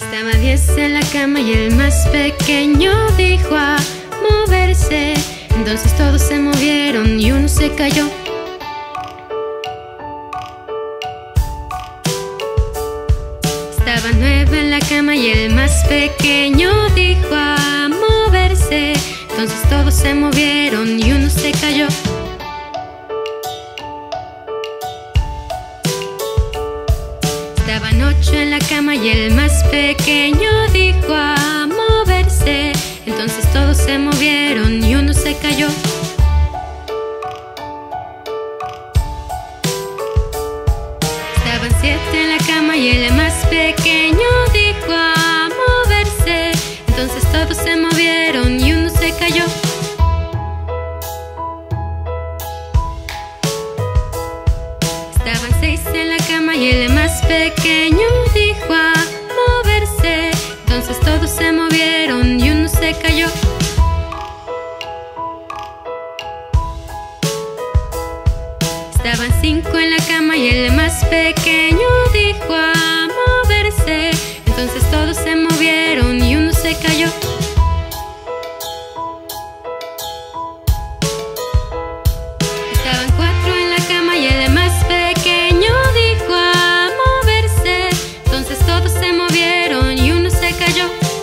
Estaba 10 en la cama y el más pequeño dijo a moverse. Entonces todos se movieron y uno se cayó. Estaba 9 en la cama y el más pequeño dijo a moverse. Entonces todos se movieron y uno se cayó. Estaban 8 en la cama y el más pequeño dijo a moverse. Entonces todos se movieron y uno se cayó. Estaban 7 en la cama y el más pequeño dijo a moverse. Entonces todos se movieron y uno se cayó. Estaban 6 en la cama y el más pequeño dijo a moverse. Entonces todos se movieron y uno se cayó. Estaban 5 en la cama y el más pequeño dijo a moverse. Entonces todos se movieron y uno se cayó. Estaban 4 en la cama y el más pequeño dijo a moverse. Entonces todos se movieron y uno se cayó.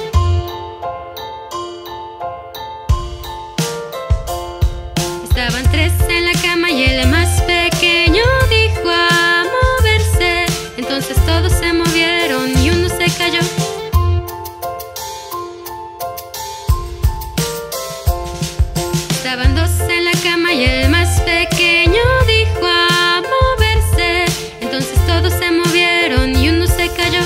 Estaban 3 en la cama y el más pequeño dijo a moverse. Entonces todos se movieron y uno se cayó. Estaban 2 en la cama y el más pequeño dijo a moverse. Entonces todos se movieron y uno se cayó.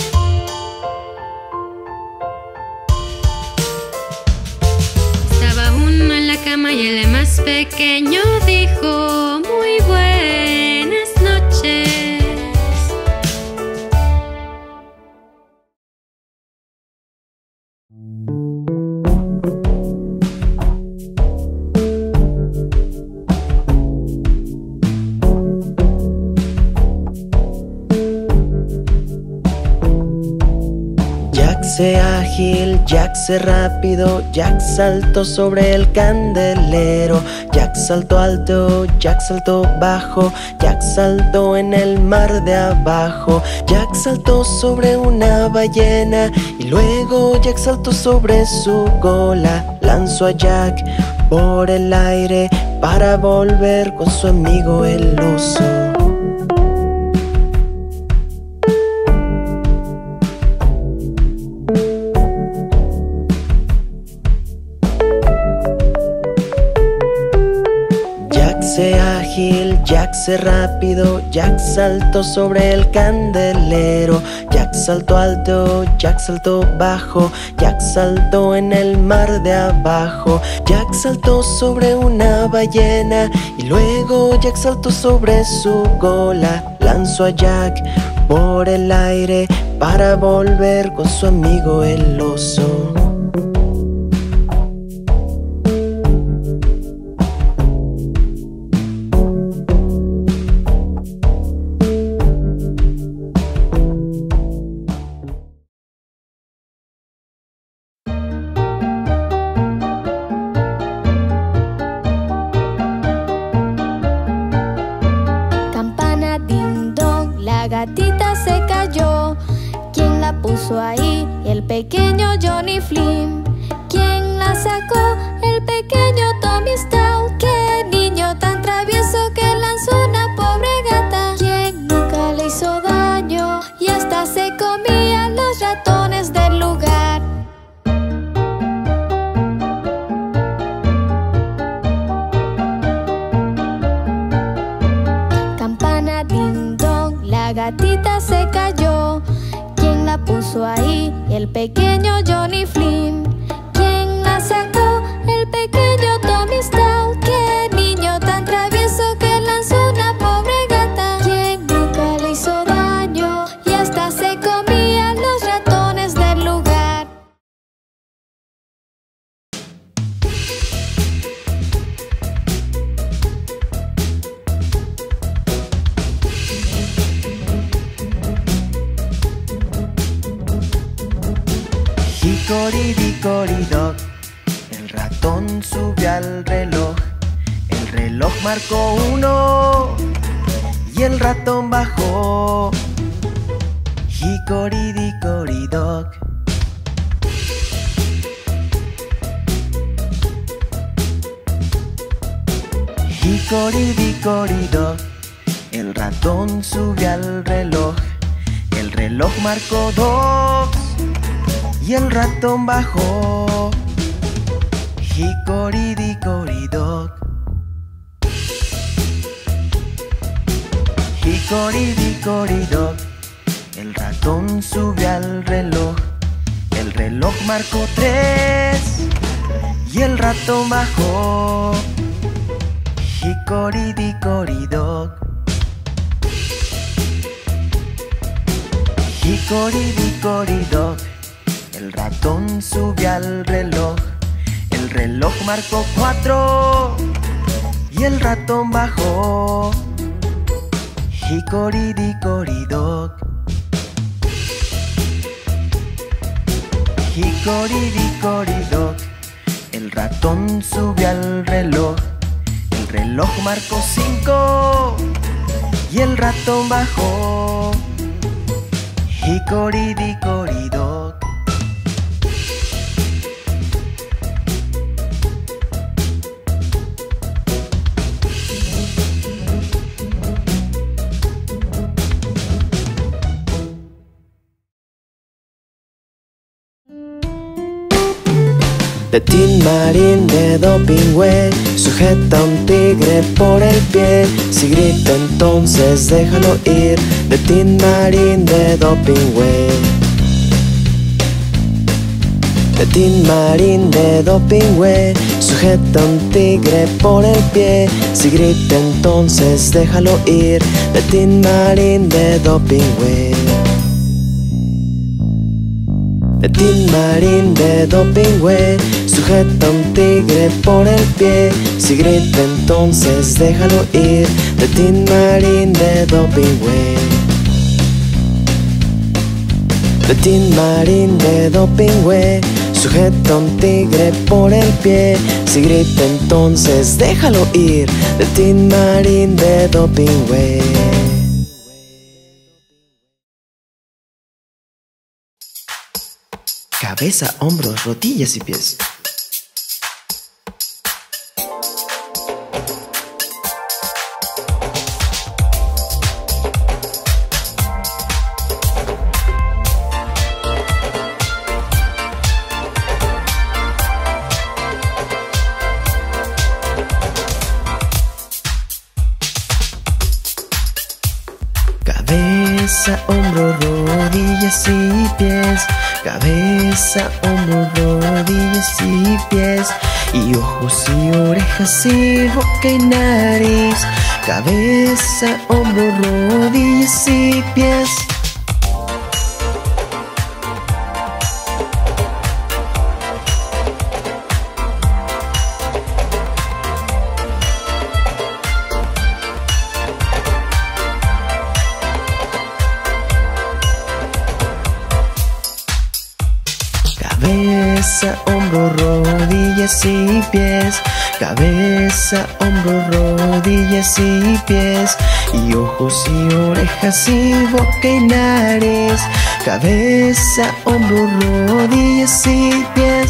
Estaba 1 en la cama y el más pequeño dijo muy buenas noches. Jack se ágil, Jack se rápido, Jack saltó sobre el candelero. Jack saltó alto, Jack saltó bajo, Jack saltó en el mar de abajo. Jack saltó sobre una ballena y luego Jack saltó sobre su cola. Lanzó a Jack por el aire para volver con su amigo el oso. Jack se ágil, Jack se rápido, Jack saltó sobre el candelero. Jack saltó alto, Jack saltó bajo, Jack saltó en el mar de abajo. Jack saltó sobre una ballena y luego Jack saltó sobre su cola. Lanzó a Jack por el aire para volver con su amigo el oso. Campana ding dong, la gatita se cayó. ¿Quién la puso ahí? El pequeño Johnny Flynn. ¿Quién la sacó? El pequeño Tommy Stout. ¡Qué niño tan travieso que lanzó una pobre gata! ¿Quién nunca le hizo daño y hasta se comía los ratones del lugar? Campana ding dong, la gatita se cayó. ¿Quién la puso ahí? El pequeño Johnny Flynn. ¿Quién la sacó? El pequeño Tommy Stout. ¡Qué niño tan travieso que lanzó una pobre gata! ¿Quién nunca le hizo daño y hasta se comía los ratones del lugar? Hickory-dickory-dock, el ratón subió al reloj. El reloj marcó 1 y el ratón bajó. Hickory-dickory-dock. Hickory-dickory-dock, el ratón subió al reloj. El reloj marcó 2 y el ratón bajó. Hickory-dickory-dock. Hickory-dickory-dock, el ratón subió al reloj. El reloj marcó 3 y el ratón bajó. Hickory-dickory-dock. Hickory-dickory-dock, el ratón subió al reloj. El reloj marcó 4 y el ratón bajó. Hickory-dickory-dock. Hickory-dickory-dock, el ratón subió al reloj. El reloj marcó 5 y el ratón bajó. Hickory-dickory-dock. De Tin Marín de Dopingüe sujeta a un tigre por el pie. Si grita entonces déjalo ir. De Tin Marín de Dopingüe. De Tin Marín de Dopingüe sujeta a un tigre por el pie. Si grita entonces déjalo ir. De Tin Marín de Dopingüe. De Tin Marín de Dopingüe sujeta a un tigre por el pie. Si grita entonces déjalo ir. De Tin Marín de Dopingüe. De Tin Marín de Dopingüe sujeta a un tigre por el pie. Si grita entonces déjalo ir. De Tin Marín de Dopingüe. Cabeza, hombros, rodillas y pies. Cabeza, hombro, rodillas y pies. Cabeza, hombro, rodillas y pies. Y ojos y orejas y boca y nariz. Cabeza, hombro, rodillas y pies. Cabeza, hombro, rodillas y pies. Cabeza, hombro, rodillas y pies. Y ojos y orejas y boca y nariz. Cabeza, hombro, rodillas y pies.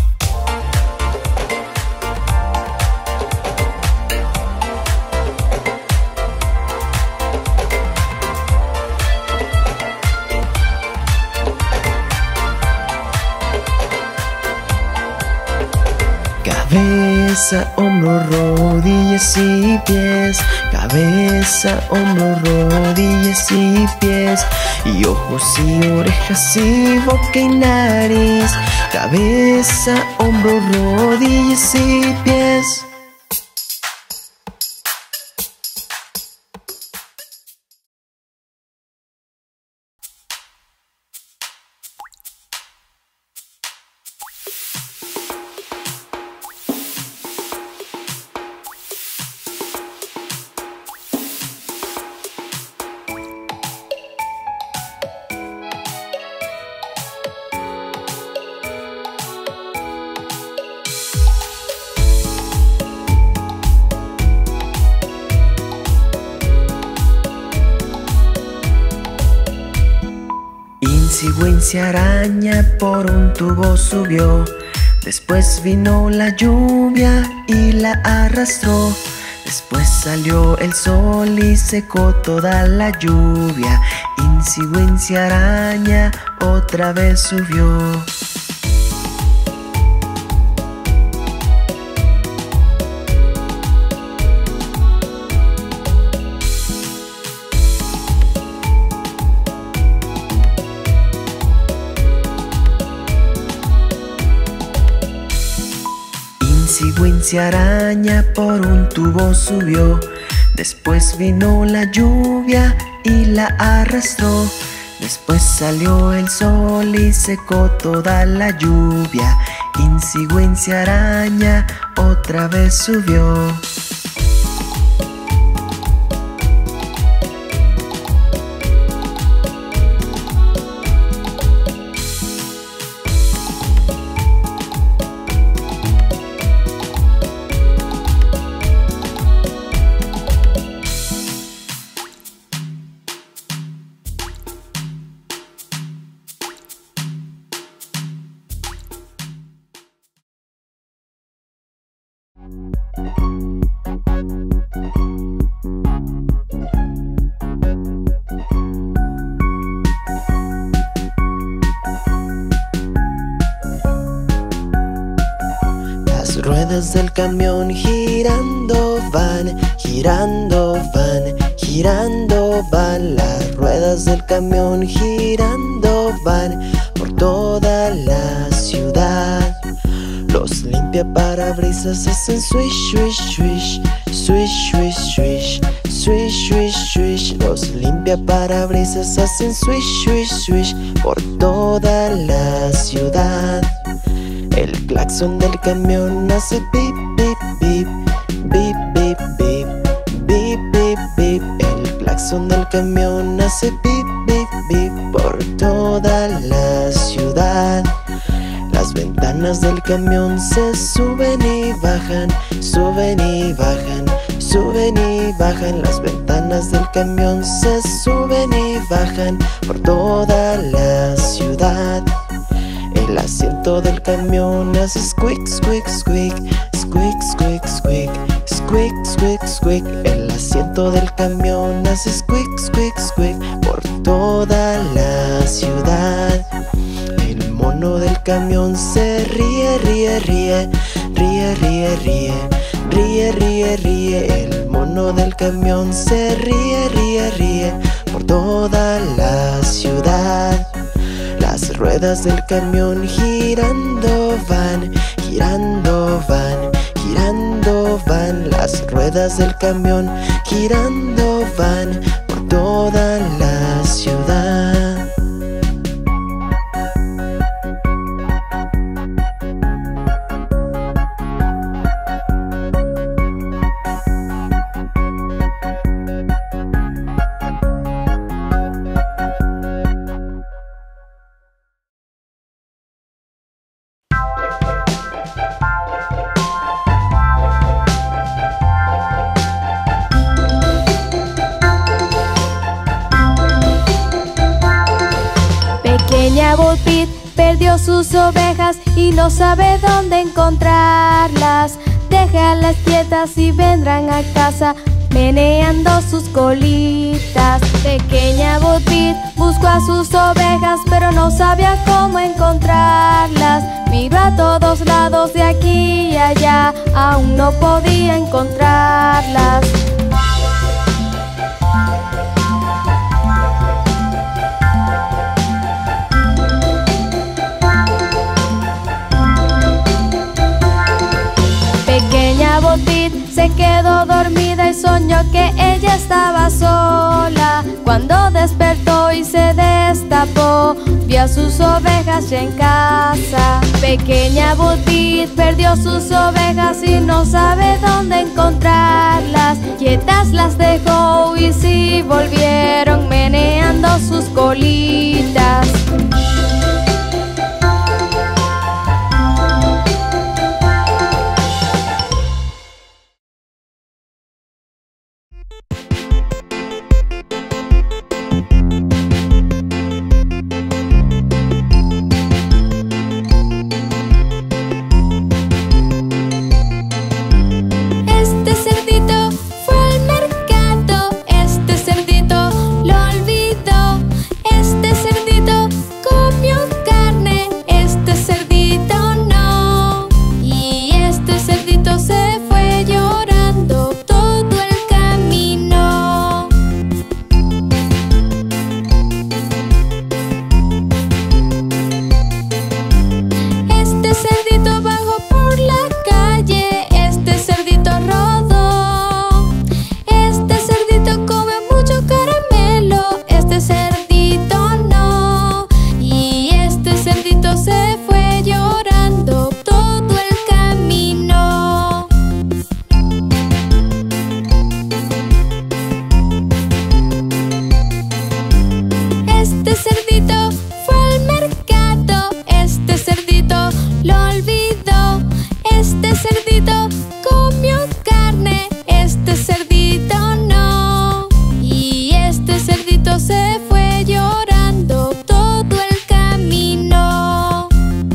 Cabeza, hombro, rodillas y pies. Cabeza, hombro, rodillas y pies. Y ojos y orejas y boca y nariz. Cabeza, hombro, rodillas y pies. Incy Wincy araña por un tubo subió. Después vino la lluvia y la arrastró. Después salió el sol y secó toda la lluvia. Incy Wincy araña otra vez subió. Incy Wincy araña por un tubo subió. Después vino la lluvia y la arrastró. Después salió el sol y secó toda la lluvia. Incy Wincy araña otra vez subió. Las ruedas del camión girando van, girando van, girando van. Las ruedas del camión girando van por toda la ciudad. Los limpiaparabrisas hacen swish, swish, swish, swish, swish, swish, swish, swish, swish. Los limpiaparabrisas hacen swish, swish, swish por toda la ciudad. El claxon del camión hace bip, bip, bip, bip, bip, bip, bip, bip, bip. El claxon del camión hace bip, bip, bip por toda la ciudad. Las ventanas del camión se suben y bajan, suben y bajan, suben y bajan. Las ventanas del camión se suben y bajan por toda la ciudad. El asiento del camión hace squeak, squeak, squeak, squeak, squeak, squeak, squeak, squeak, squeak. El asiento del camión hace squeak, squeak, squeak por toda la ciudad. El mono del camión se ríe, ríe, ríe, ríe, ríe, ríe, ríe, ríe, ríe. El mono del camión se ríe, ríe, ríe por toda la ciudad. Las ruedas del camión girando van, girando van, girando van. Las ruedas del camión girando van por toda la ciudad. Pequeña Bo Peep perdió sus ovejas y no sabe dónde encontrarlas. Déjalas quietas y vendrán a casa meneando sus colitas. Pequeña Bo Peep buscó a sus ovejas pero no sabía cómo encontrarlas. Miró a todos lados de aquí y allá, aún no podía encontrarlas. Pequeña Bo Peep se quedó dormida y soñó que ella estaba sola. Cuando despertó y se destapó, vio a sus ovejas ya en casa. Pequeña Bo Peep perdió sus ovejas y no sabe dónde encontrarlas. Quietas las dejó y sí volvieron meneando sus colitas. Este cerdito fue al mercado, este cerdito lo olvidó. Este cerdito comió carne, este cerdito no. Y este cerdito se fue llorando todo el camino.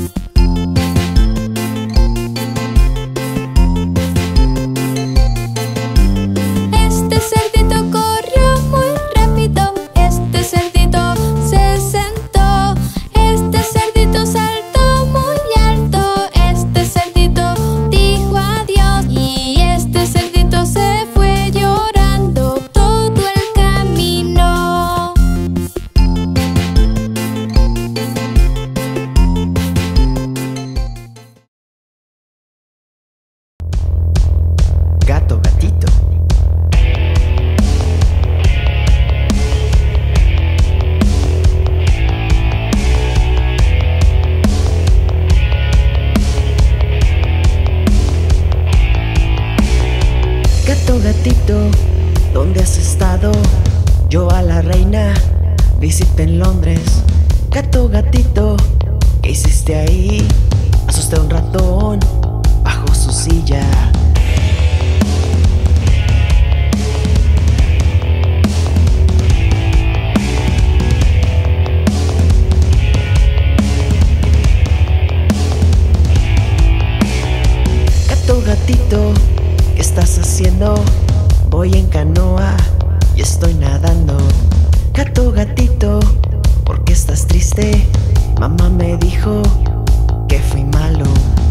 Este cerdito corrió muy rápido, este cerdito se sentó. Este cerdito saltó muy alto, este cerdito dijo adiós. Y este cerdito se fue llorando todo el camino. Gato, gatito. Gato, gatito, ¿dónde has estado? Yo a la reina visité en Londres. Gato, gatito, ¿qué hiciste ahí? Asusté a un ratón bajo su silla. Gato, gatito, ¿qué estás haciendo? Voy en canoa y estoy nadando. Gato, gatito, ¿por qué estás triste? Mamá me dijo que fui malo.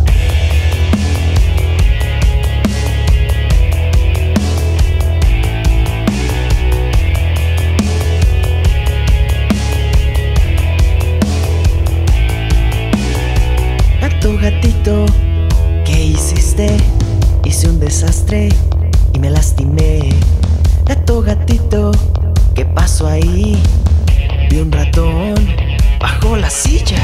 Gato, gatito, ¿qué hiciste? Hice un desastre y me lastimé. Gato, gatito, ¿qué pasó ahí? Vi un ratón bajo la silla.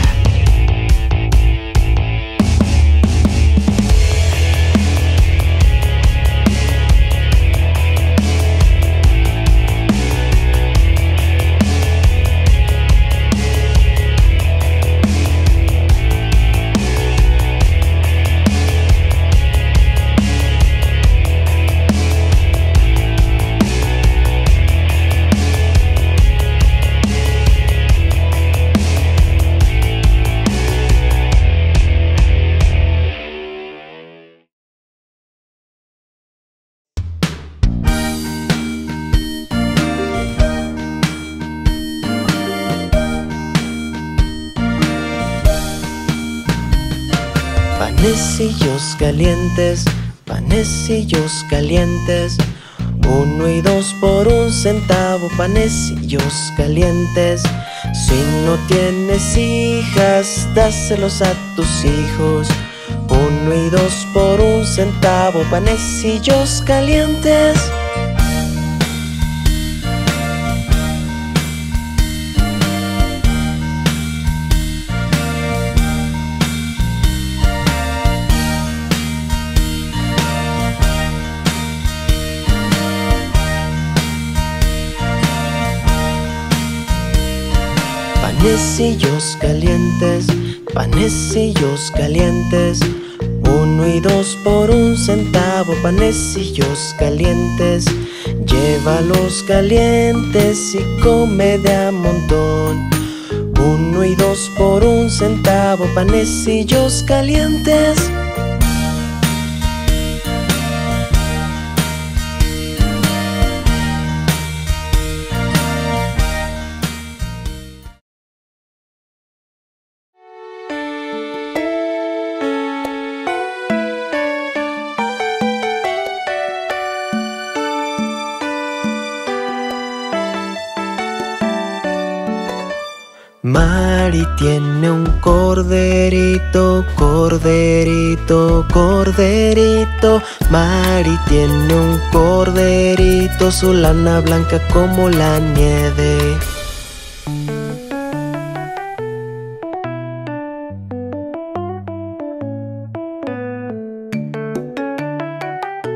Panecillos calientes, panecillos calientes, 1 y 2 por 1 centavo, panecillos calientes. Si no tienes hijas, dáselos a tus hijos. 1 y 2 por 1 centavo, panecillos calientes. Panecillos calientes, panecillos calientes, 1 y 2 por 1 centavo, panecillos calientes. Llévalos calientes y come de a montón. 1 y 2 por 1 centavo, panecillos calientes. Mari tiene un corderito, corderito, corderito. Mari tiene un corderito, su lana blanca como la nieve.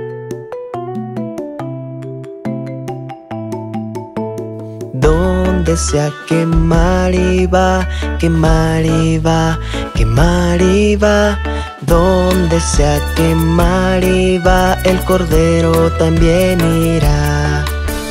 ¿Dónde donde sea que Mari va, que Mari va, que Mari va. Donde sea que Mari va, el cordero también irá.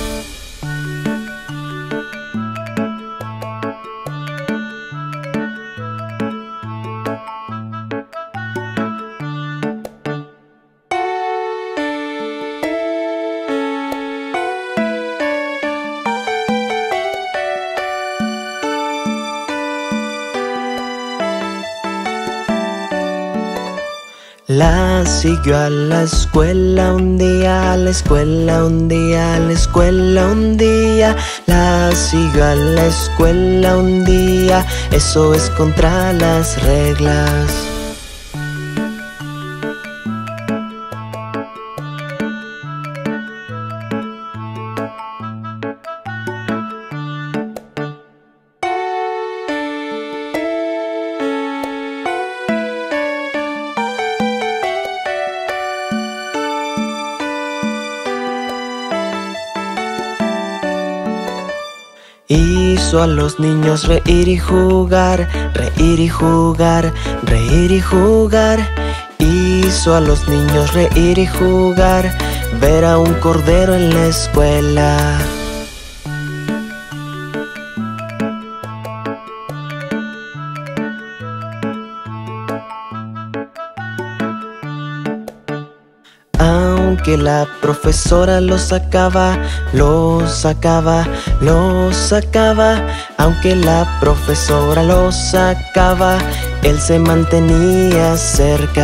La siguió a la escuela un día, a la escuela un día, a la escuela un día. La siguió a la escuela un día, eso es contra las reglas. Hizo a los niños reír y jugar, reír y jugar, reír y jugar. Hizo a los niños reír y jugar, ver a un cordero en la escuela. Aunque la profesora lo sacaba, lo sacaba, lo sacaba. Aunque la profesora lo sacaba, él se mantenía cerca.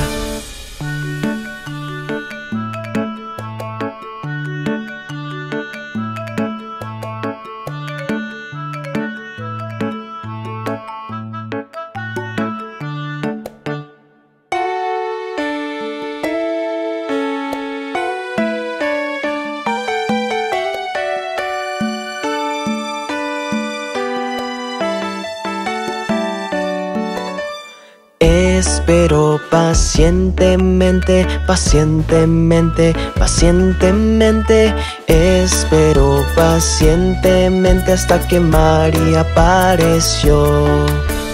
Esperó pacientemente, pacientemente, pacientemente. Esperó pacientemente hasta que Mari apareció.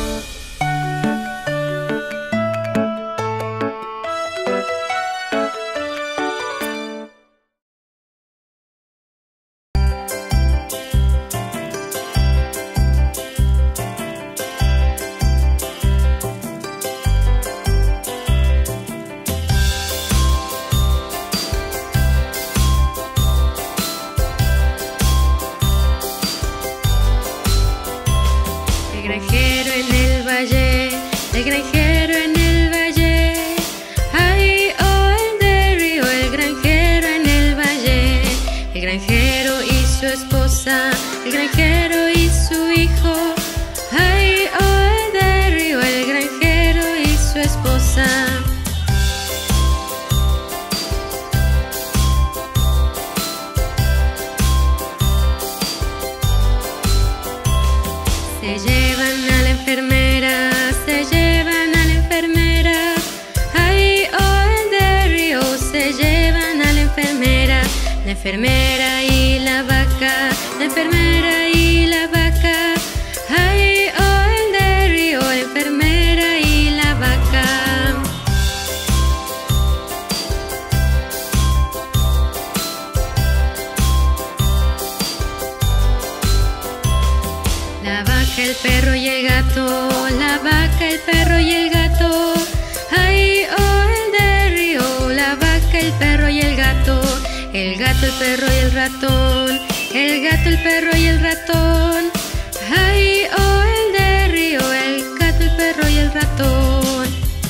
El granjero en el valle, el granjero en el valle. Ay, oh, el de río, el granjero en el valle. El granjero y su esposa, el granjero y su hijo. Ay, oh, el de río, el granjero y su esposa. Se llevan a la enfermera, se llevan a la enfermera. Ay, oh, el de río, se llevan a la enfermera y la vaca, la enfermera y la vaca. Ay, oh, el de río, la enfermera y la vaca. La vaca, el perro y el gato, la vaca, el perro y el gato. Ay, oh, el de río, la vaca, el perro y el gato. El gato, el perro y el ratón, el gato, el perro y el ratón. Ay, oh, el de río, el gato, el perro y el ratón.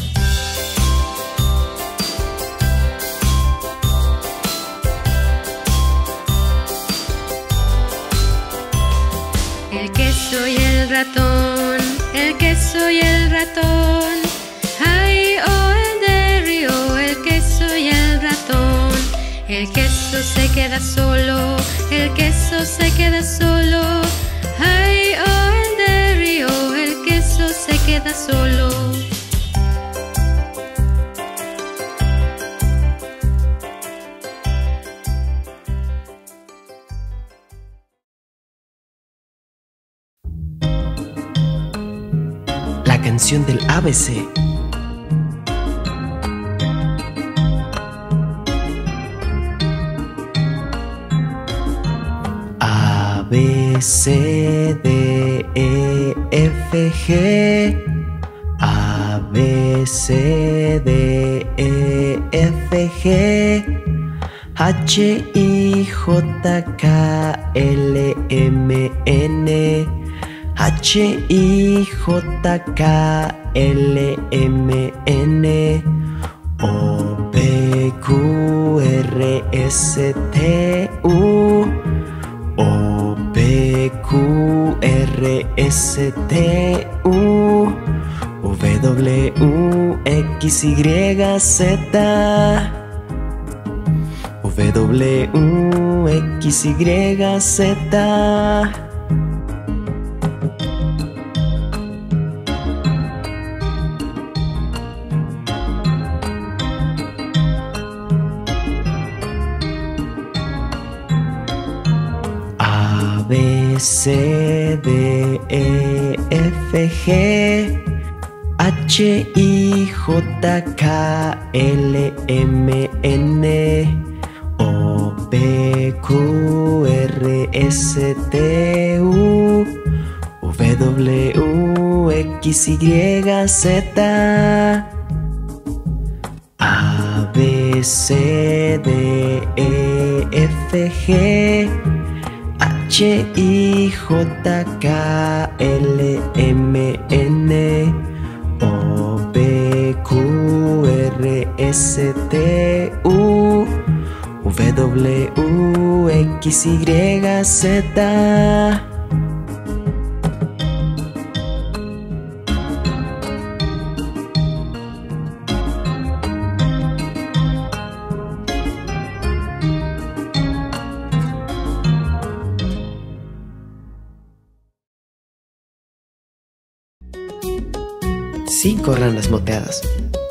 El queso y el ratón, el queso y el ratón. Ay, oh, el de río, el queso y el ratón. El queso se queda solo, el queso se queda solo. Ay, oh, el de río, el queso se queda solo. canción del ABC. A, B, C, D, E, F, G. A, B, C, D, E, F, G. H, I, J, K, L, M, N. H, I, J, K, L, M, N. O, P, Q, R, S, T, U. O, P, Q, R, S, T, U. W, X, Y, Z. W, X, Y, Z. A, B, C, D, E, F, G. H, I, J, K, L, M, N. O, P, Q, R, S, T, U. W, X, Y, Z. A, B, C, D, E, F, G. H, I, J, K, L, M, N. O, P, Q, R, S, T, U. W, X, Y, Z. Cinco ranas moteadas.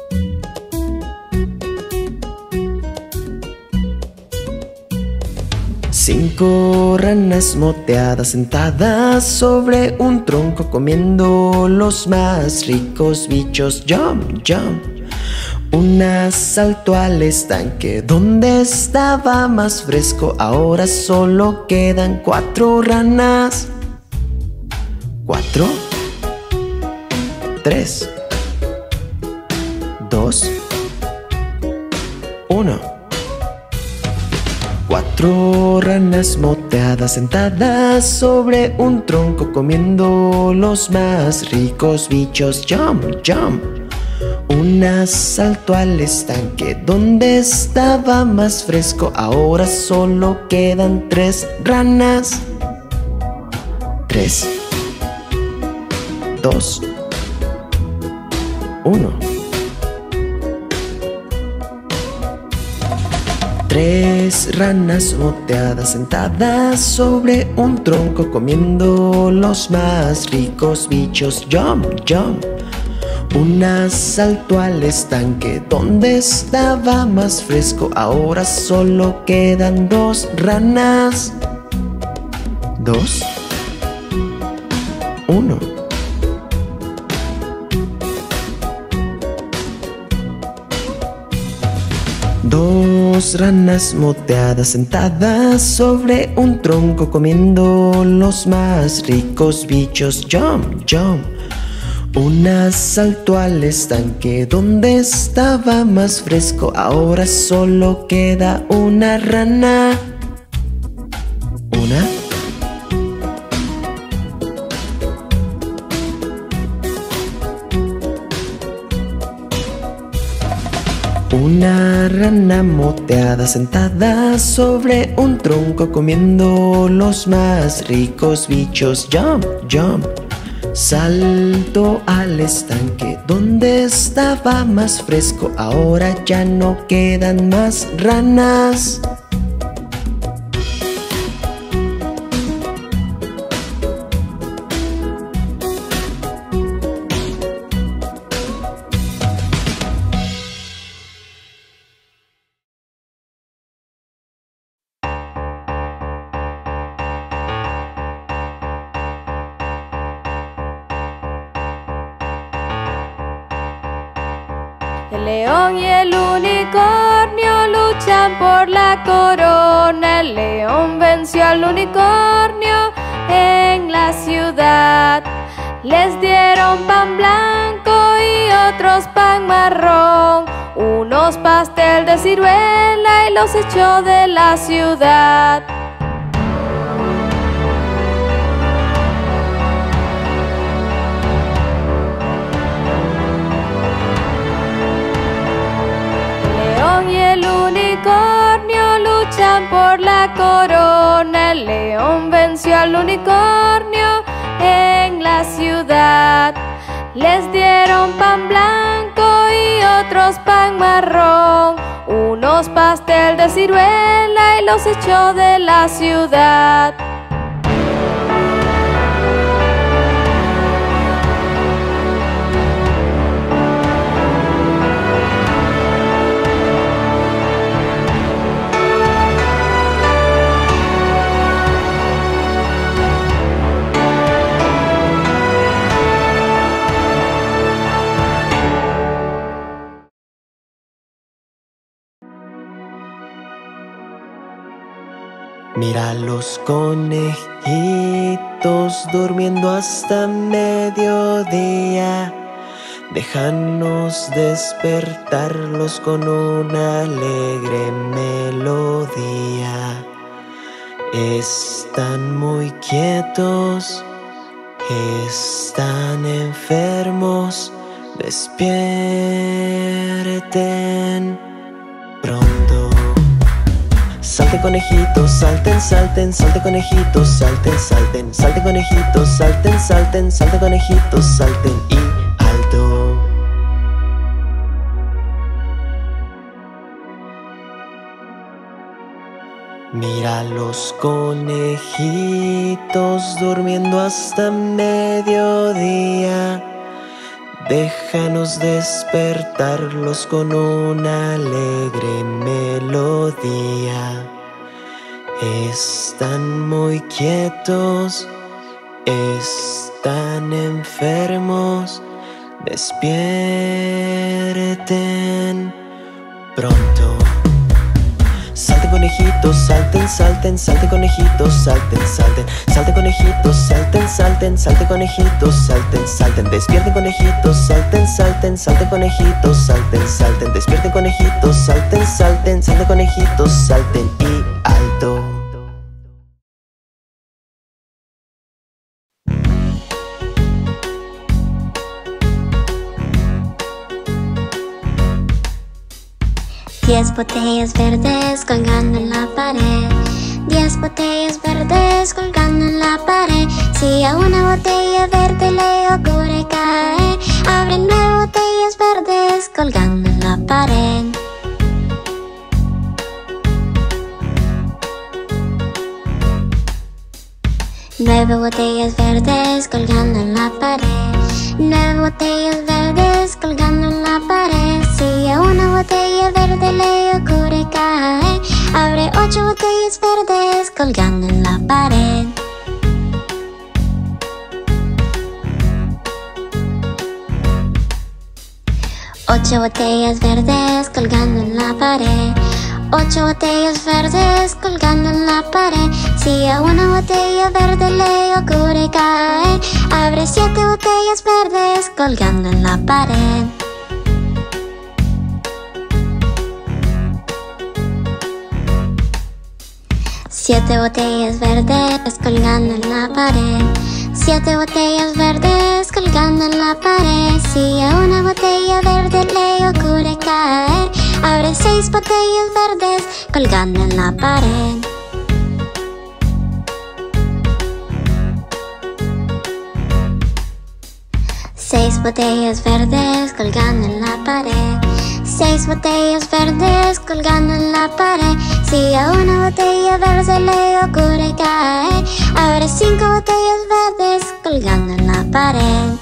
Cinco ranas moteadas sentadas sobre un tronco comiendo los más ricos bichos. Jump, jump. Una saltó al estanque donde estaba más fresco. Ahora solo quedan cuatro ranas. Cuatro. 3, 2, 1. Cuatro ranas moteadas sentadas sobre un tronco comiendo los más ricos bichos. Jump, jump. Una saltó al estanque donde estaba más fresco. Ahora solo quedan tres ranas. 3, 2, 1. Tres ranas moteadas sentadas sobre un tronco comiendo los más ricos bichos. Jump, jump. Una saltó al estanque donde estaba más fresco. Ahora solo quedan dos ranas. 2, 1. Dos ranas moteadas sentadas sobre un tronco comiendo los más ricos bichos. Jump, jump. Una saltó al estanque donde estaba más fresco. Ahora solo queda una rana. Una. Una rana moteada sentada sobre un tronco comiendo los más ricos bichos. Jump, jump. Saltó al estanque donde estaba más fresco. Ahora ya no quedan más ranas. El león y el unicornio luchan por la corona. El león venció al unicornio en la ciudad. Les dieron pan blanco y otros pan marrón, unos pastel de ciruela y los echó de la ciudad. El león y el unicornio luchan por la corona. El león venció al unicornio en la ciudad. Les dieron pan blanco y otros pan marrón, unos pastel de ciruela y los echó de la ciudad. Mira los conejitos durmiendo hasta mediodía. Déjanos despertarlos con una alegre melodía. Están muy quietos, están enfermos. Despierten pronto. Salten conejitos, salten, salten, salten conejitos, salten, salten, salten conejitos, salten, salten, salten conejitos, salten y alto. Mira los conejitos durmiendo hasta mediodía. Déjanos despertarlos con una alegre melodía. Están muy quietos, están enfermos. Despierten pronto. Salten conejitos, salten, salten, salten conejitos, salten, salten, salten conejitos, salten, salten, salten conejitos, salten, salten, despierten conejitos, salten, salten, salten conejitos, salten, salten, despierten conejitos, salten, salten, salten conejitos, salten y alto. Diez botellas verdes colgando en la pared. 10 botellas verdes colgando en la pared. Si a una botella verde le ocurre caer, abre 9 botellas verdes colgando en la pared. Nueve botellas verdes colgando en la pared. 9 botellas verdes colgando en la pared. Si a una botella verde le ocurre caer, abre 8 botellas verdes colgando en la pared. Ocho botellas verdes colgando en la pared. 8 botellas verdes colgando en la pared. Si a una botella verde le ocurre caer, abre 7 botellas verdes colgando en la pared. Siete botellas verdes colgando en la pared. 7 botellas verdes colgando en la pared. Si a una botella verde le ocurre caer, abre 6 botellas verdes colgando en la pared. Seis botellas verdes colgando en la pared. 6 botellas verdes colgando en la pared. Si a una botella verde le ocurre caer, abre 5 botellas verdes colgando en la pared.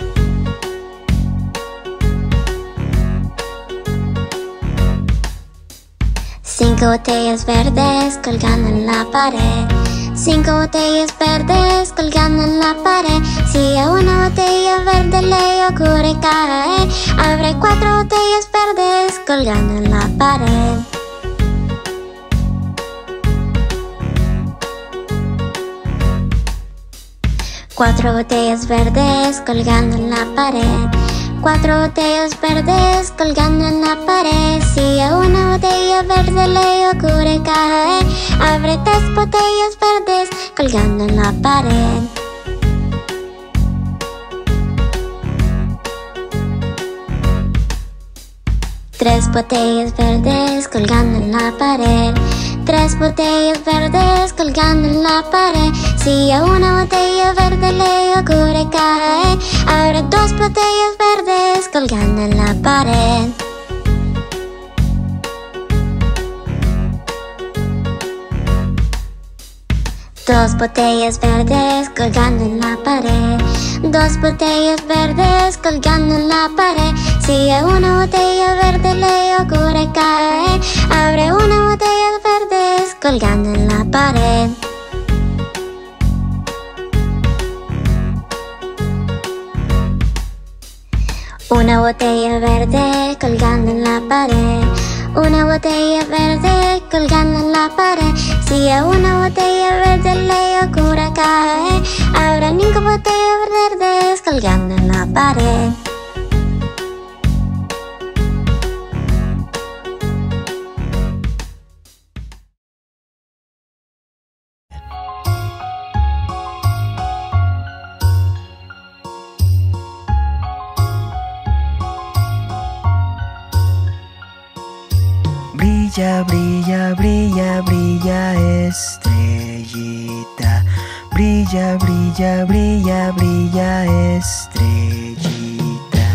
Cinco botellas verdes colgando en la pared. 5 botellas verdes colgando en la pared. Si a una botella verde le ocurre caer, Abre 4 botellas verdes colgando en la pared. Cuatro botellas verdes colgando en la pared. 4 botellas verdes colgando en la pared. Si a una botella verde le ocurre caer, abre 3 botellas verdes colgando en la pared. Tres botellas verdes colgando en la pared. 3 botellas verdes colgando en la pared. Si a una botella verde le ocurre caer, abre 2 botellas verdes colgando en la pared. Dos botellas verdes colgando en la pared. 2 botellas verdes colgando en la pared. Si a una botella verde le ocurre caer, abre una botella verdes colgando en la pared. Una botella verde colgando en la pared. Una botella verde colgando en la pared. Si a una botella verde le ocurre caer, habrá 5 botellas verdes colgando en la pared. Brilla, brilla, brilla, brilla, estrellita. Brilla, brilla, brilla, brilla, estrellita.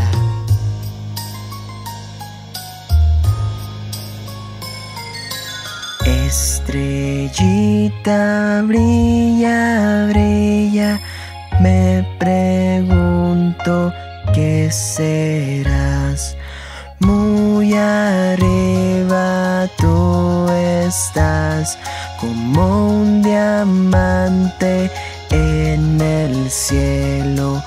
Estrellita, brilla, brilla. Me pregunto qué serás. Muy arriba tú estás, como un diamante en el cielo.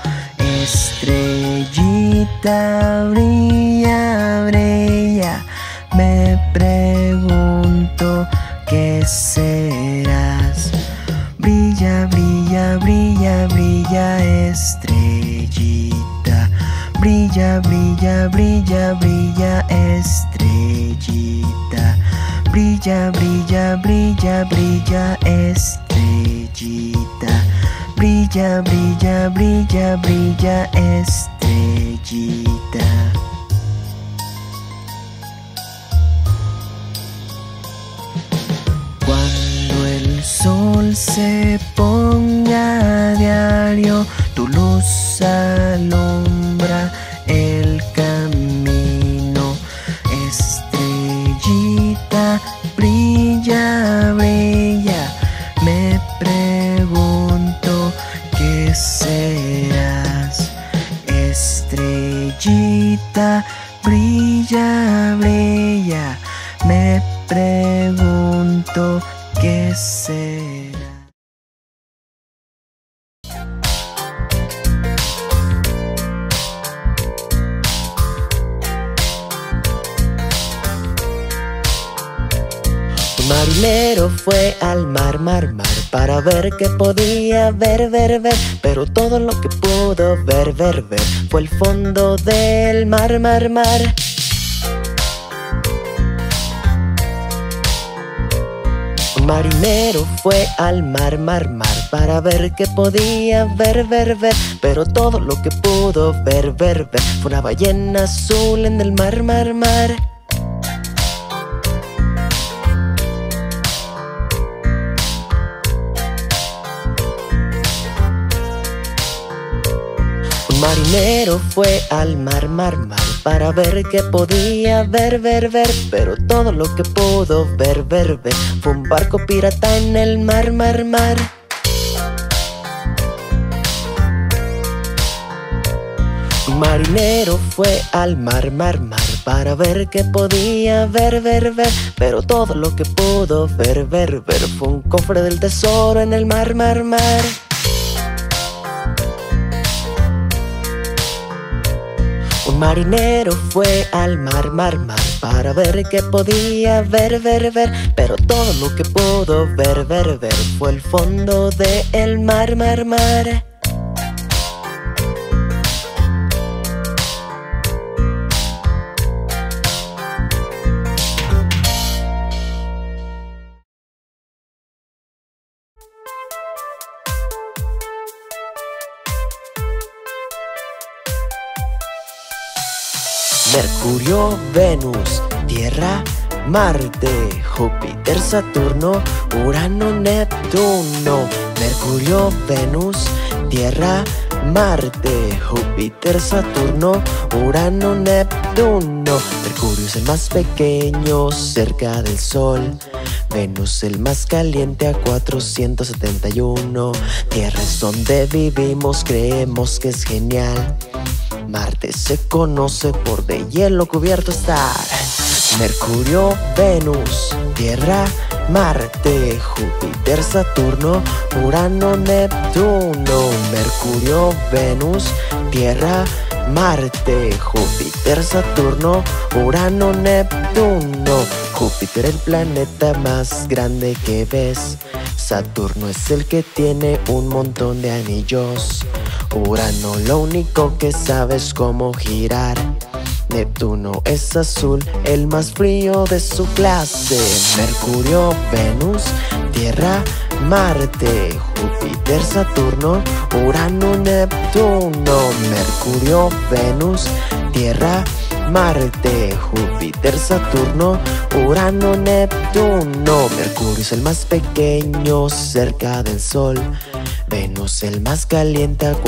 Estrellita, brilla, brilla. Me pregunto qué serás. Brilla, brilla, brilla, brilla, estrellita. Brilla, brilla, brilla, brilla, estrellita. Brilla, brilla, brilla, brilla, estrellita. Brilla, brilla, brilla, brilla, estrellita. Cuando el sol se ponga a diario, tu luz alumbra el camino. Estrellita, brilla, brilla. Me pregunto qué serás. Estrellita, brilla, brilla. Me pregunto qué será. Un marinero fue al mar, mar, mar, para ver qué podía ver, ver, ver. Pero todo lo que pudo ver, ver, ver, fue el fondo del mar, mar, mar. Un marinero fue al mar, mar, mar, para ver qué podía ver, ver, ver. Pero todo lo que pudo ver, ver, ver, fue una ballena azul en el mar, mar, mar. Un marinero fue al mar, mar, mar, para ver qué podía ver, ver, ver. Pero todo lo que pudo ver, ver, ver, fue un barco pirata en el mar, mar, mar. Un marinero fue al mar, mar, mar, para ver qué podía ver, ver, ver. Pero todo lo que pudo ver, ver, ver, fue un cofre del tesoro en el mar, mar, mar. Un marinero fue al mar, mar, mar, para ver qué podía ver, ver, ver. Pero todo lo que pudo ver, ver, ver fue el fondo del mar, mar, mar. Mercurio, Venus, Tierra, Marte, Júpiter, Saturno, Urano, Neptuno. Mercurio, Venus, Tierra, Marte, Júpiter, Saturno, Urano, Neptuno. Mercurio es el más pequeño cerca del Sol. Venus el más caliente a 471. Tierra es donde vivimos, creemos que es genial. Marte se conoce por de hielo cubierto estar. Mercurio, Venus, Tierra, Marte, Júpiter, Saturno, Urano, Neptuno. Mercurio, Venus, Tierra, Marte, Júpiter, Saturno, Urano, Neptuno. Júpiter el planeta más grande que ves. Saturno es el que tiene un montón de anillos. Urano lo único que sabe es cómo girar. Neptuno es azul, el más frío de su clase. Mercurio, Venus, Tierra, Marte, Júpiter, Saturno, Urano, Neptuno. Mercurio, Venus, Tierra, Marte, Júpiter, Saturno, Urano, Neptuno. Mercurio es el más pequeño cerca del Sol. Venus el más caliente a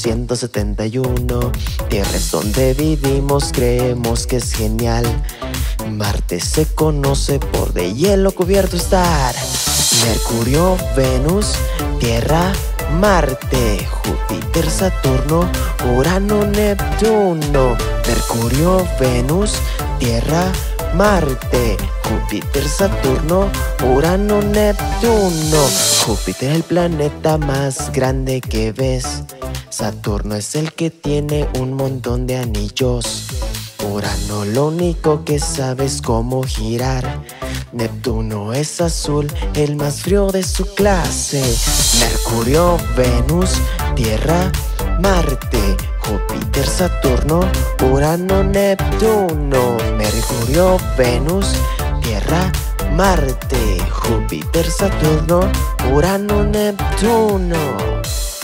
471. Tierra es donde vivimos, creemos que es genial. Marte se conoce por de hielo cubierto estar. Mercurio, Venus, Tierra, Marte, Júpiter, Saturno, Urano, Neptuno. Mercurio, Venus, Tierra, Marte, Júpiter, Saturno, Urano, Neptuno. Júpiter el planeta más grande que ves. Saturno es el que tiene un montón de anillos. Urano lo único que sabe es cómo girar. Neptuno es azul, el más frío de su clase. Mercurio, Venus, Tierra, Marte, Júpiter, Saturno, Urano, Neptuno. Mercurio, Venus, Tierra, Marte, Júpiter, Saturno, Urano, Neptuno.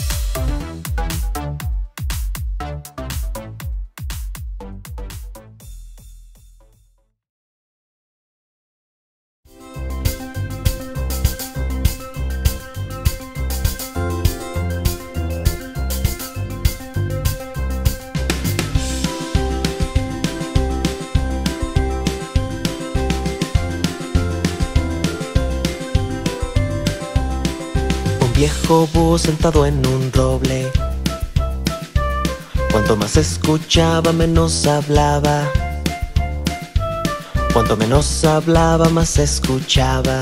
Viejo búho sentado en un roble. Cuanto más escuchaba, menos hablaba. Cuanto menos hablaba, más escuchaba.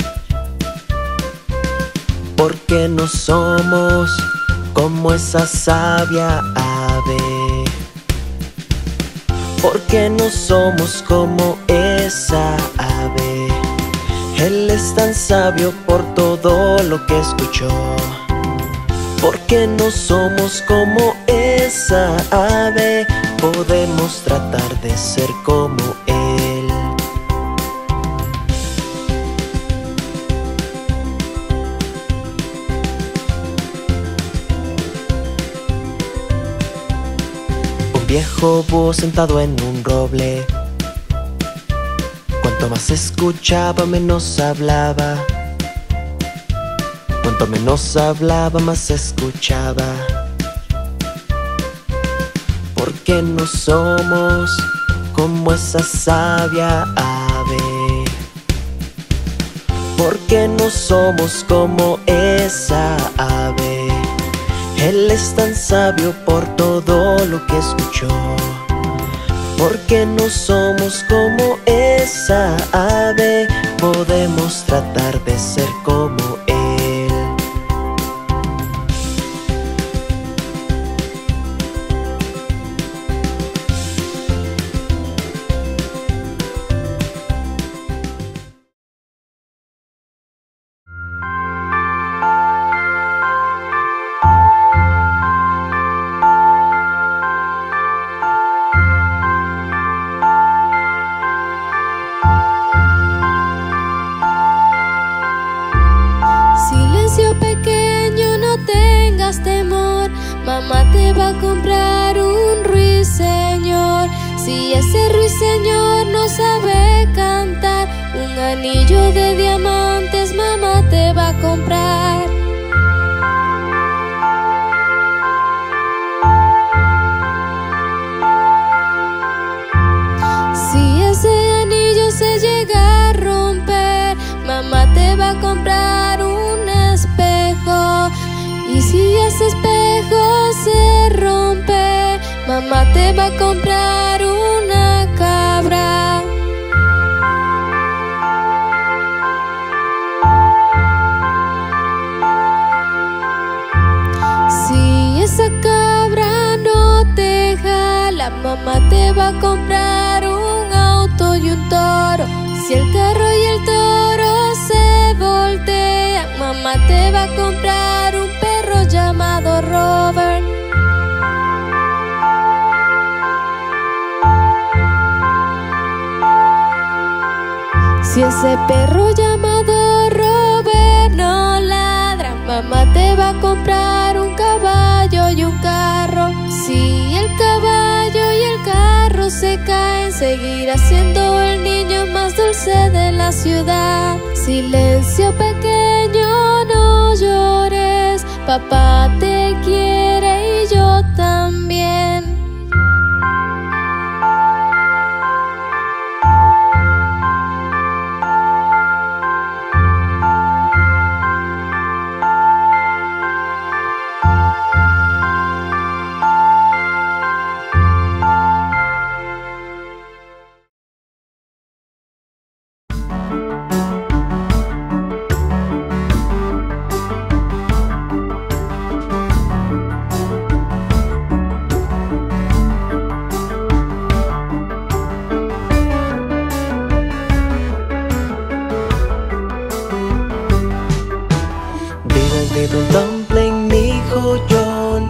Porque no somos como esa sabia ave. Porque no somos como esa ave. Él es tan sabio por todo lo que escuchó. Porque no somos como esa ave, podemos tratar de ser como él. Un viejo búho sentado en un roble. Cuanto más escuchaba, menos hablaba. Cuanto menos hablaba, más escuchaba. Porque no somos como esa sabia ave. Porque no somos como esa ave. Él es tan sabio por todo lo que escuchó. Porque no somos como esa ave, podemos tratar de ser como él. ese ruiseñor no sabe cantar, un anillo de diamantes mamá te va a comprar. Si ese anillo se llega a romper, mamá te va a comprar un espejo. Y si ese espejo se rompe, mamá te va a comprar una cabra. Si esa cabra no te jala, mamá te va a comprar un auto y un toro. Si el carro y el toro se voltean, mamá te va a comprar un perro llamado Robert. Si ese perro llamado Robert no ladra, mamá te va a comprar un caballo y un carro. Si el caballo y el carro se caen, seguirá siendo el niño más dulce de la ciudad. Silencio pequeño, no llores, papá te quiere y yo también. Diddle Dumpling, mi hijo John,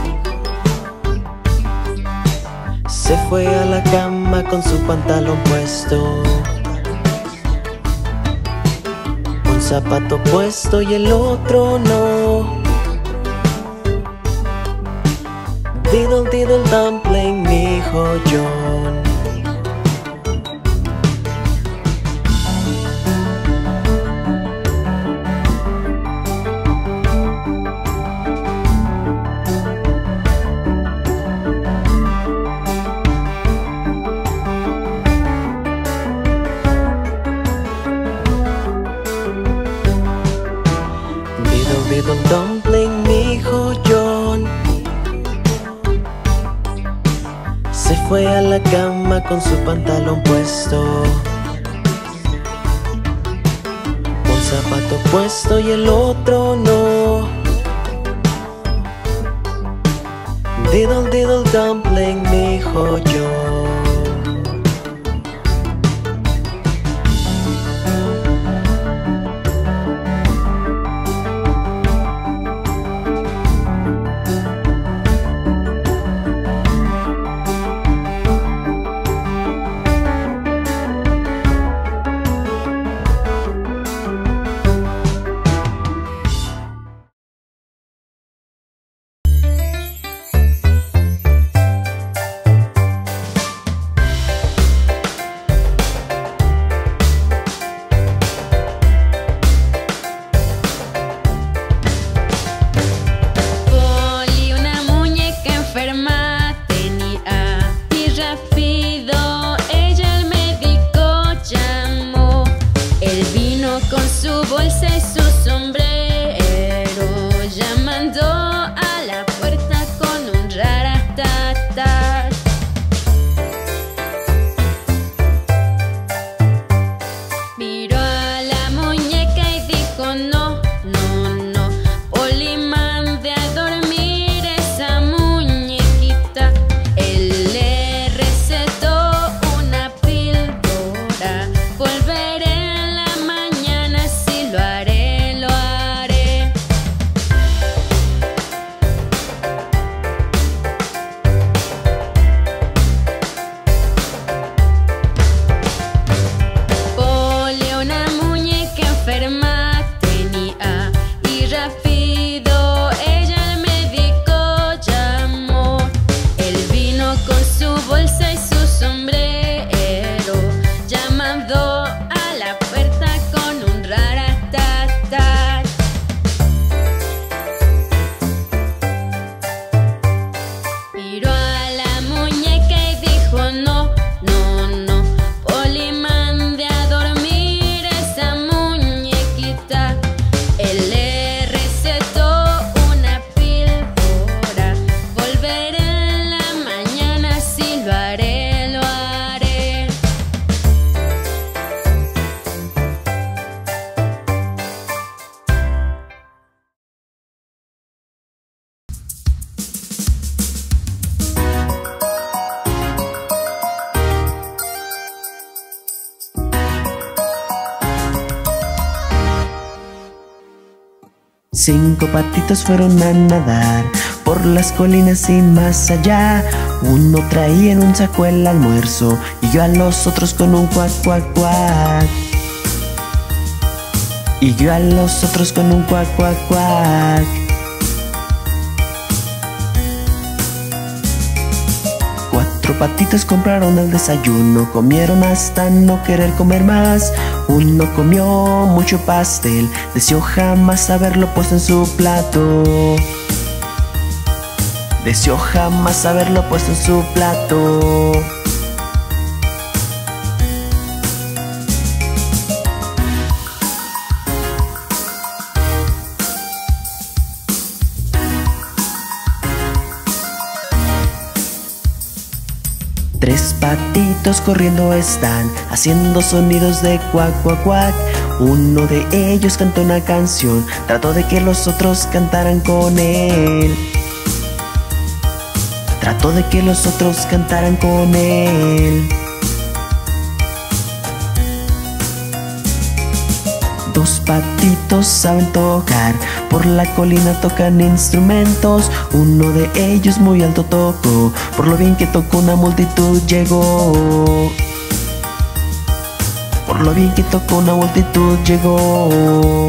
se fue a la cama con su pantalón puesto, un zapato puesto y el otro no. Diddle Diddle Dumpling, mi hijo John. Diddle Dumpling, mi hijo John, se fue a la cama con su pantalón puesto, un zapato puesto y el otro no. Diddle Diddle Dumpling, mi hijo John. Con su bolsa y su sombrero. 5 patitos fueron a nadar por las colinas y más allá. Uno traía en un saco el almuerzo y yo a los otros con un cuac, cuac, cuac. Y yo a los otros con un cuac, cuac, cuac. Cuatro patitos compraron el desayuno, comieron hasta no querer comer más. Uno comió mucho pastel, deseó jamás haberlo puesto en su plato. Deseó jamás haberlo puesto en su plato. Tres patitos corriendo están, haciendo sonidos de cuac, cuac, cuac. Uno de ellos cantó una canción, trató de que los otros cantaran con él. Trató de que los otros cantaran con él. Dos patitos saben tocar, por la colina tocan instrumentos. Uno de ellos muy alto tocó, por lo bien que tocó una multitud llegó. Por lo bien que tocó una multitud llegó.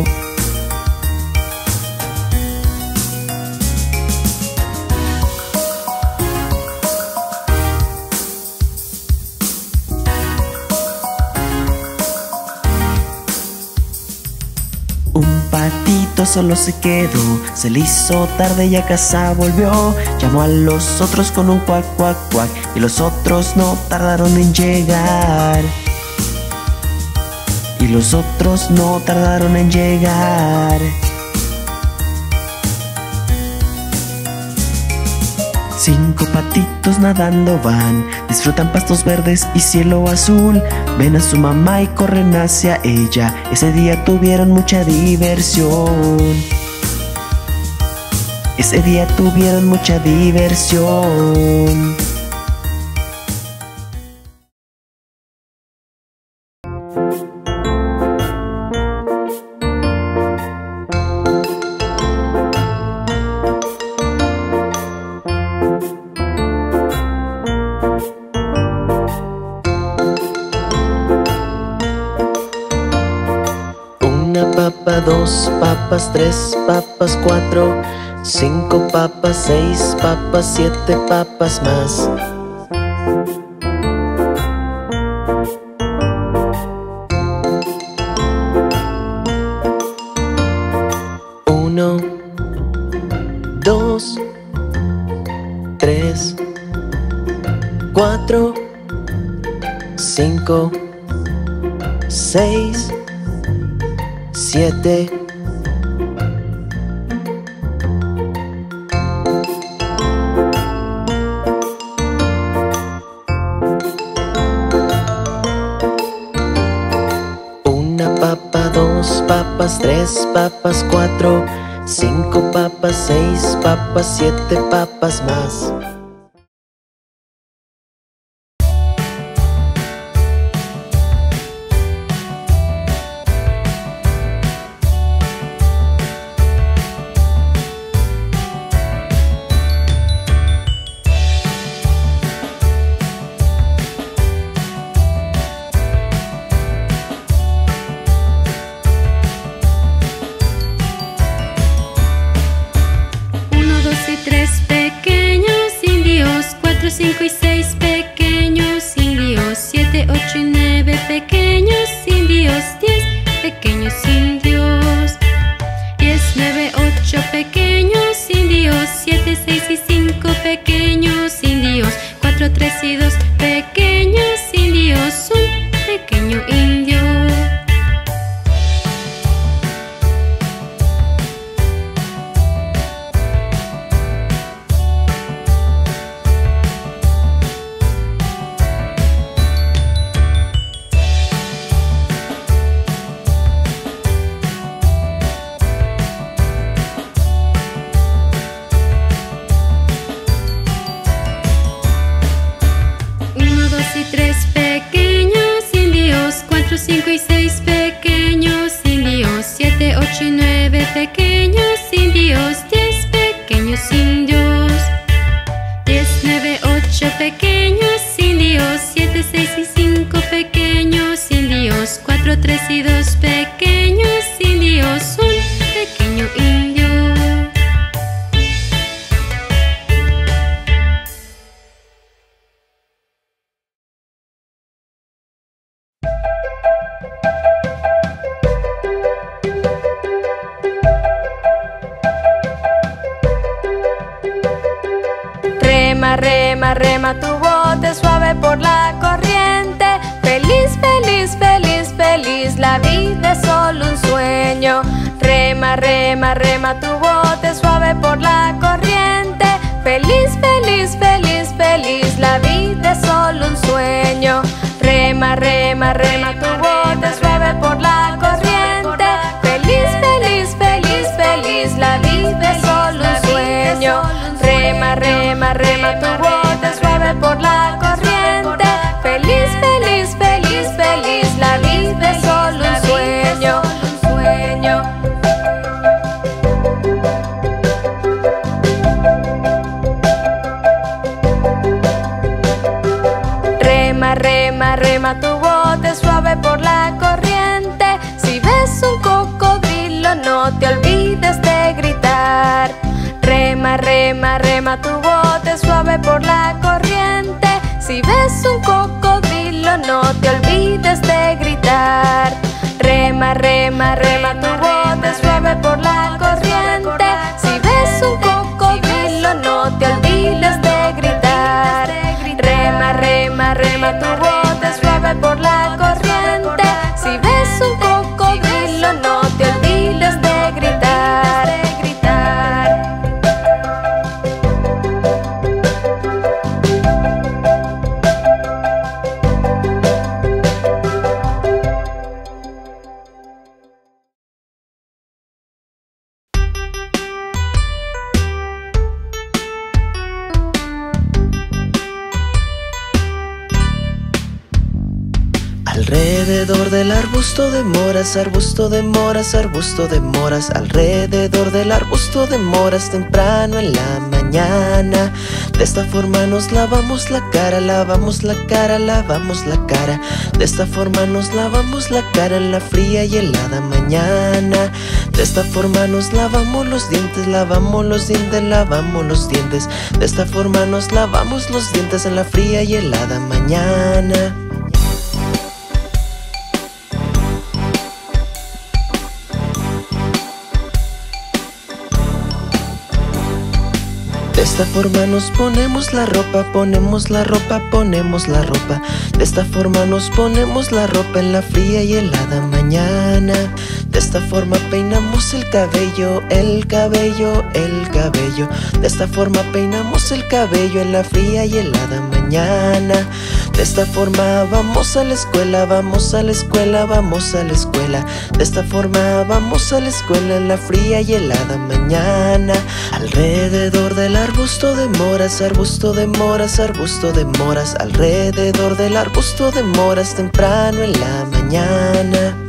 Un patito solo se quedó, se le hizo tarde y a casa volvió. Llamó a los otros con un cuac, cuac, cuac, y los otros no tardaron en llegar. Y los otros no tardaron en llegar. Cinco patitos nadando van, disfrutan pastos verdes y cielo azul. Ven a su mamá y corren hacia ella, ese día tuvieron mucha diversión. Ese día tuvieron mucha diversión. Una papa, dos papas, tres papas, cuatro, cinco papas, seis papas, siete papas más. Uno, dos, tres, cuatro, cinco, seis, siete. Una papa, dos papas, tres papas, cuatro, cinco papas, seis papas, siete papas más. Cinco y seis pequeños indios, 7, 8 y 9 pequeños indios, 10 pequeños indios, 10, 9, 8 pequeños indios, 7, 6 y 5 pequeños indios, 4, 3 y 2 pequeños indios, un pequeño indio. Cinco y seis pequeños indios, 7, 8 y 9 pequeños 8 pequeños indios, 7, 6 y 5 pequeños indios, 4, 3 y 2 pequeños indios, un pequeño indio. Rema, rema, rema tu bote suave por la corriente. Feliz, feliz, feliz, feliz, la vida es solo un sueño. Rema, rema, rema tu bote suave por la corriente. Feliz, feliz, feliz, feliz, la vida es solo un sueño. Rema, rema, rema tu bote suave por la corriente. Feliz, feliz, feliz, feliz, la vida es solo un sueño. Rema, rema, rema tu bote suave por la corriente. Feliz, feliz, feliz, feliz, la vida es solo un sueño. Rema, rema, rema tu bote suave por la corriente. Si ves un cocodrilo no te olvides de gritar. Rema, rema, rema tu bote suave por la corriente. Si ves un cocodrilo no te olvides de gritar. Rema, rema, rema tu bote suave por la corriente. Si ves un cocodrilo no te olvides de gritar. Rema, rema, rema tu bote suave por la corriente. Si ves un cocodrilo no te olvides de gritar. Alrededor del arbusto de moras, arbusto de moras, arbusto de moras. Alrededor del arbusto de moras, temprano en la mañana. De esta forma nos lavamos la cara, lavamos la cara, lavamos la cara. De esta forma nos lavamos la cara en la fría y helada mañana. De esta forma nos lavamos los dientes, lavamos los dientes, lavamos los dientes. De esta forma nos lavamos los dientes en la fría y helada mañana. De esta forma nos ponemos la ropa, ponemos la ropa, ponemos la ropa. De esta forma nos ponemos la ropa en la fría y helada mañana. De esta forma peinamos el cabello, el cabello, el cabello. De esta forma peinamos el cabello en la fría y helada mañana. De esta forma vamos a la escuela, vamos a la escuela, vamos a la escuela. De esta forma vamos a la escuela en la fría y helada mañana. Alrededor del arbusto de moras, arbusto de moras, arbusto de moras. Alrededor del arbusto de moras, temprano en la mañana.